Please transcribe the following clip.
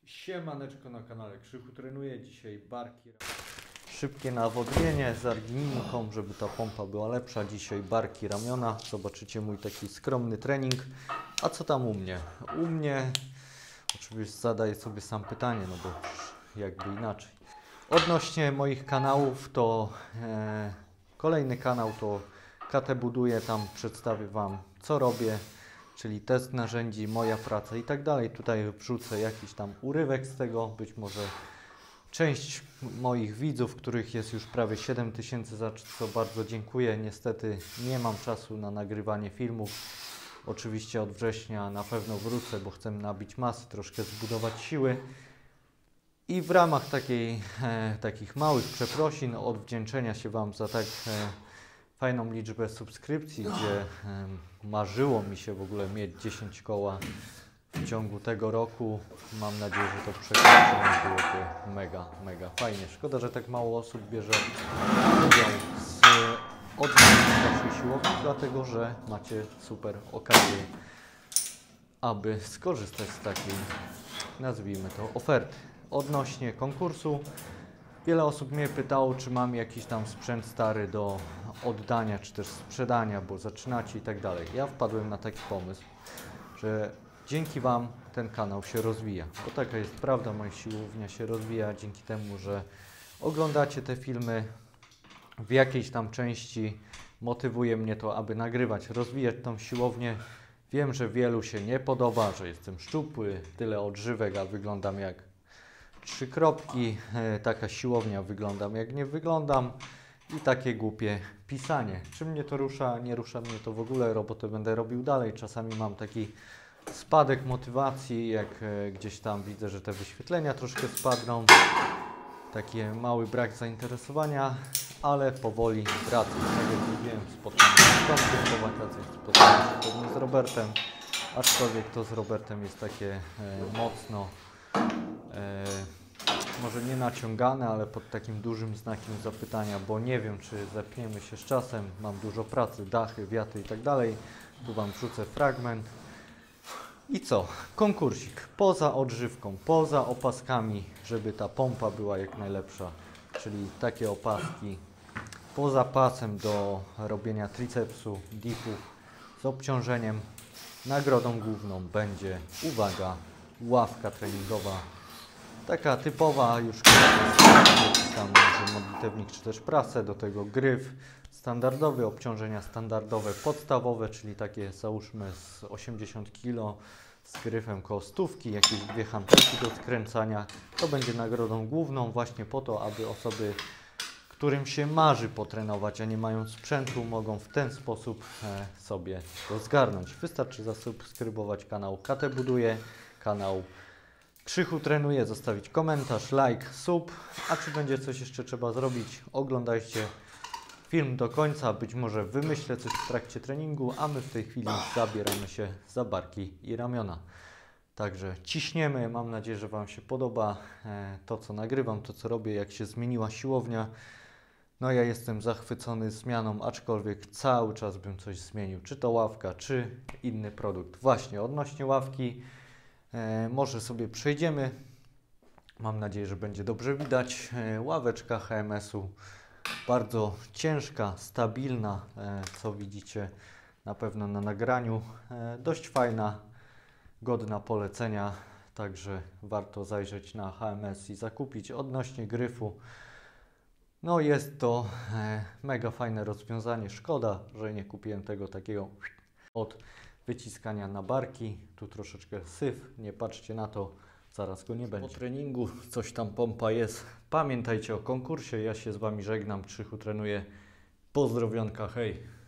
Siemaneczko na kanale Krzychu trenuje. Dzisiaj barki. Szybkie nawodnienie z argininką, żeby ta pompa była lepsza. Dzisiaj barki, ramiona. Zobaczycie mój taki skromny trening. A co tam u mnie? U mnie oczywiście zadaję sobie sam pytanie, no bo jakby inaczej. Odnośnie moich kanałów, to kolejny kanał to KT Buduje. Tam przedstawię Wam, co robię, czyli test narzędzi, moja praca i tak dalej. Tutaj wrzucę jakiś tam urywek z tego, być może część moich widzów, których jest już prawie 7000, za co bardzo dziękuję. Niestety nie mam czasu na nagrywanie filmów. Oczywiście od września na pewno wrócę, bo chcę nabić masy, troszkę zbudować siły. I w ramach takich małych przeprosin, odwdzięczenia się Wam za tak fajną liczbę subskrypcji, gdzie marzyło mi się w ogóle mieć 10 koła w ciągu tego roku. Mam nadzieję, że to przekroczymy. Byłoby mega fajnie. Szkoda, że tak mało osób bierze udział z odwiedzin naszej siłowni, dlatego że macie super okazję, aby skorzystać z takiej, nazwijmy to, oferty. Odnośnie konkursu, wiele osób mnie pytało, czy mam jakiś tam sprzęt stary do oddania, czy też sprzedania, bo zaczynacie i tak dalej. Ja wpadłem na taki pomysł, że dzięki Wam ten kanał się rozwija, bo taka jest prawda, moja siłownia się rozwija dzięki temu, że oglądacie te filmy. W jakiejś tam części motywuje mnie to, aby nagrywać, rozwijać tą siłownię. Wiem, że wielu się nie podoba, że jestem szczupły, tyle odżywek, a wyglądam jak 3 kropki. Taka siłownia, wyglądam jak nie wyglądam i takie głupie pisanie. Czy mnie to rusza? Nie rusza mnie to w ogóle, robotę będę robił dalej. Czasami mam taki spadek motywacji, jak gdzieś tam widzę, że te wyświetlenia troszkę spadną. Taki mały brak zainteresowania, ale powoli wracam. Tak jak mówiłem, spotkałem się z Tomkiem po wakacjach, spotkałem się pewnie z Robertem, aczkolwiek to z Robertem jest takie mocno może nie naciągane, ale pod takim dużym znakiem zapytania, bo nie wiem, czy zepniemy się z czasem. Mam dużo pracy, dachy, wiaty i tak dalej. Tu Wam wrzucę fragment. I co? Konkursik. Poza odżywką, poza opaskami, żeby ta pompa była jak najlepsza, czyli takie opaski. Poza pasem do robienia tricepsu, dipów z obciążeniem. Nagrodą główną będzie, uwaga, ławka treningowa. Taka typowa, już tam może modlitewnik czy też prasę, do tego gryf standardowy, obciążenia standardowe, podstawowe, czyli takie załóżmy z 80 kg z gryfem koło 100, jakieś 2 hantelki do skręcania. To będzie nagrodą główną właśnie po to, aby osoby, którym się marzy potrenować, a nie mają sprzętu, mogą w ten sposób sobie to zgarnąć. Wystarczy zasubskrybować kanał KT Buduje, kanał Krzychu Trenuje, zostawić komentarz, like, sub, a czy będzie coś jeszcze trzeba zrobić, oglądajcie film do końca, być może wymyślę coś w trakcie treningu, a my w tej chwili zabieramy się za barki i ramiona. Także ciśniemy, mam nadzieję, że Wam się podoba to, co nagrywam, to, co robię, jak się zmieniła siłownia. No ja jestem zachwycony zmianą, aczkolwiek cały czas bym coś zmienił, czy to ławka, czy inny produkt. Właśnie odnośnie ławki, może sobie przejdziemy. Mam nadzieję, że będzie dobrze widać. Ławeczka HMS-u, bardzo ciężka, stabilna, co widzicie na pewno na nagraniu. Dość fajna, godna polecenia, także warto zajrzeć na HMS i zakupić. Odnośnie gryfu, no jest to mega fajne rozwiązanie. Szkoda, że nie kupiłem tego takiego od wyciskania na barki. Tu troszeczkę syf, nie patrzcie na to, zaraz go nie będzie. Po treningu coś tam pompa jest. Pamiętajcie o konkursie, ja się z Wami żegnam, Krzychu Trenuje. Pozdrowionka, hej!